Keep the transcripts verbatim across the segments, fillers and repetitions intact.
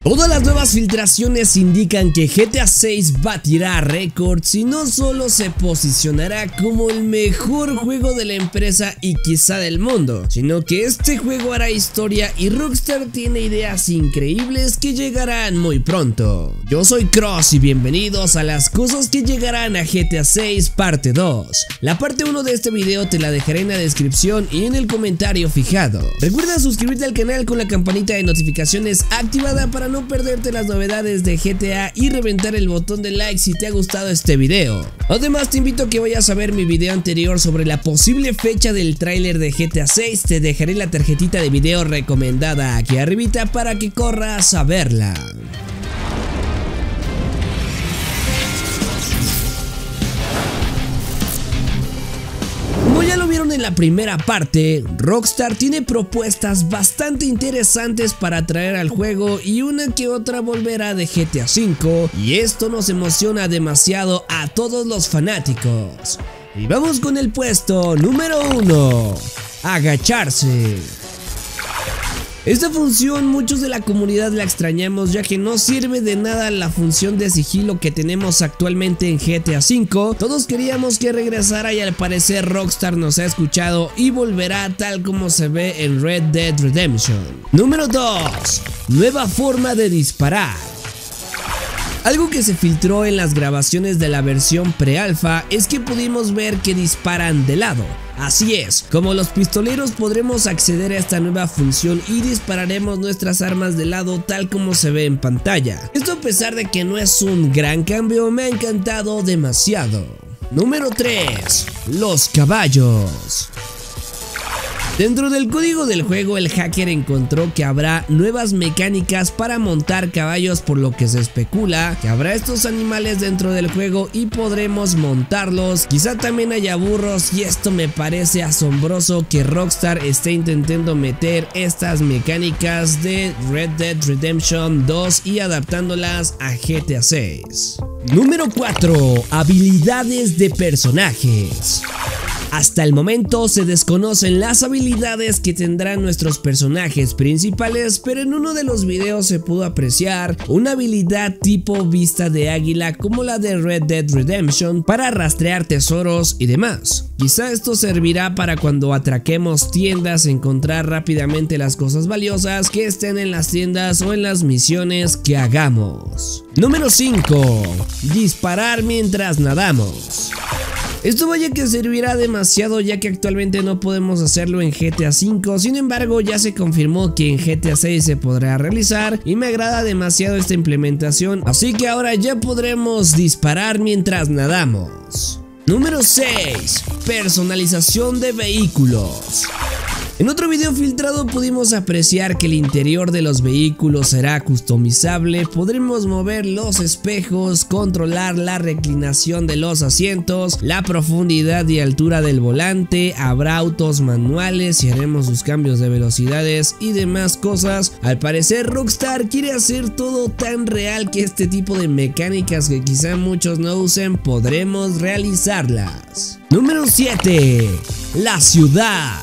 Todas las nuevas filtraciones indican que G T A seis batirá récords y no solo se posicionará como el mejor juego de la empresa y quizá del mundo, sino que este juego hará historia y Rockstar tiene ideas increíbles que llegarán muy pronto. Yo soy Cross y bienvenidos a las cosas que llegarán a G T A seis parte dos. La parte uno de este video te la dejaré en la descripción y en el comentario fijado. Recuerda suscribirte al canal con la campanita de notificaciones activada para no perderte las novedades de G T A y reventar el botón de like si te ha gustado este video. Además te invito a que vayas a ver mi video anterior sobre la posible fecha del tráiler de G T A seis, te dejaré la tarjetita de video recomendada aquí arribita para que corras a verla. Como ya lo vieron en la primera parte, Rockstar tiene propuestas bastante interesantes para traer al juego y una que otra volverá de G T A cinco, y esto nos emociona demasiado a todos los fanáticos. Y vamos con el puesto número uno, agacharse. Esta función muchos de la comunidad la extrañamos, ya que no sirve de nada la función de sigilo que tenemos actualmente en G T A cinco. Todos queríamos que regresara y al parecer Rockstar nos ha escuchado y volverá tal como se ve en Red Dead Redemption. Número dos, nueva forma de disparar. Algo que se filtró en las grabaciones de la versión pre-alfa es que pudimos ver que disparan de lado. Así es, como los pistoleros podremos acceder a esta nueva función y dispararemos nuestras armas de lado tal como se ve en pantalla. Esto, a pesar de que no es un gran cambio, me ha encantado demasiado. Número tres, los caballos. Dentro del código del juego, el hacker encontró que habrá nuevas mecánicas para montar caballos, por lo que se especula que habrá estos animales dentro del juego y podremos montarlos. Quizá también haya burros, y esto me parece asombroso que Rockstar esté intentando meter estas mecánicas de Red Dead Redemption dos y adaptándolas a G T A seis. Número cuatro, habilidades de personajes. Hasta el momento se desconocen las habilidades que tendrán nuestros personajes principales, pero en uno de los videos se pudo apreciar una habilidad tipo vista de águila como la de Red Dead Redemption para rastrear tesoros y demás. Quizá esto servirá para cuando atraquemos tiendas encontrar rápidamente las cosas valiosas que estén en las tiendas o en las misiones que hagamos. Número cinco, disparar mientras nadamos. Esto vaya que servirá demasiado, ya que actualmente no podemos hacerlo en G T A cinco, sin embargo ya se confirmó que en G T A seis se podrá realizar y me agrada demasiado esta implementación, así que ahora ya podremos disparar mientras nadamos. Número seis, personalización de vehículos. En otro video filtrado pudimos apreciar que el interior de los vehículos será customizable, podremos mover los espejos, controlar la reclinación de los asientos, la profundidad y altura del volante, habrá autos manuales y haremos sus cambios de velocidades y demás cosas. Al parecer Rockstar quiere hacer todo tan real que este tipo de mecánicas que quizá muchos no usen, podremos realizarlas. Número siete, la ciudad.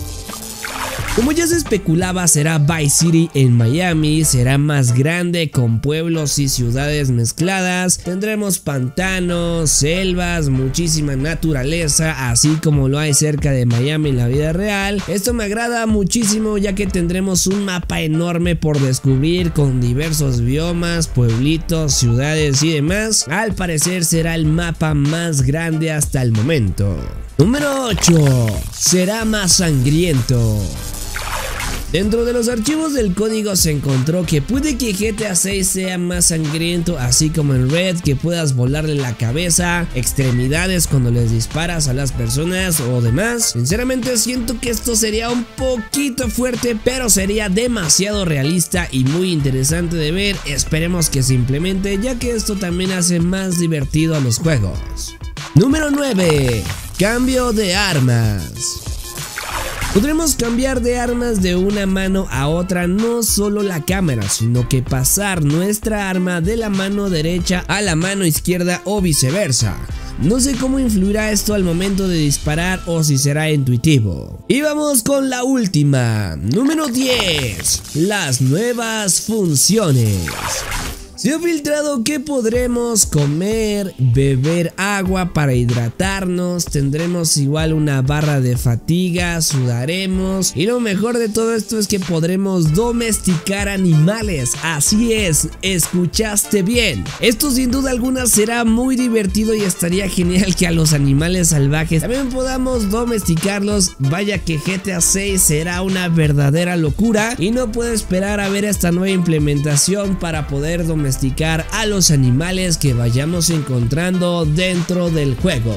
Como ya se especulaba, será Vice City en Miami, será más grande con pueblos y ciudades mezcladas, tendremos pantanos, selvas, muchísima naturaleza, así como lo hay cerca de Miami en la vida real. Esto me agrada muchísimo, ya que tendremos un mapa enorme por descubrir con diversos biomas, pueblitos, ciudades y demás. Al parecer será el mapa más grande hasta el momento. Número ocho, será más sangriento. Dentro de los archivos del código se encontró que puede que G T A seis sea más sangriento, así como en Red, que puedas volarle la cabeza, extremidades cuando les disparas a las personas o demás. Sinceramente siento que esto sería un poquito fuerte, pero sería demasiado realista y muy interesante de ver. Esperemos que se implemente, ya que esto también hace más divertido a los juegos. Número nueve, cambio de armas. Podremos cambiar de armas de una mano a otra, no solo la cámara, sino que pasar nuestra arma de la mano derecha a la mano izquierda o viceversa. No sé cómo influirá esto al momento de disparar o si será intuitivo. Y vamos con la última, número diez, las nuevas funciones. Se ha filtrado que podremos comer, beber agua para hidratarnos, tendremos igual una barra de fatiga, sudaremos y lo mejor de todo esto es que podremos domesticar animales. Así es, escuchaste bien. Esto sin duda alguna será muy divertido y estaría genial que a los animales salvajes también podamos domesticarlos. Vaya que G T A seis será una verdadera locura y no puedo esperar a ver esta nueva implementación para poder domesticar domesticar a los animales que vayamos encontrando dentro del juego.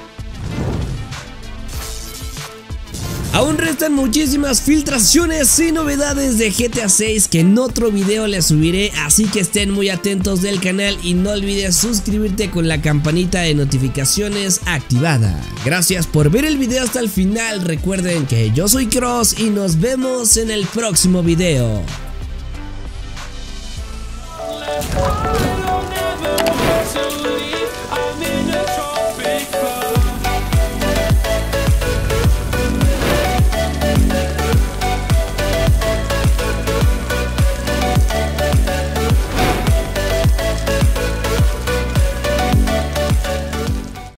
Aún restan muchísimas filtraciones y novedades de G T A seis que en otro video les subiré, así que estén muy atentos del canal y no olvides suscribirte con la campanita de notificaciones activada. Gracias por ver el video hasta el final, recuerden que yo soy Cross y nos vemos en el próximo video. Oh,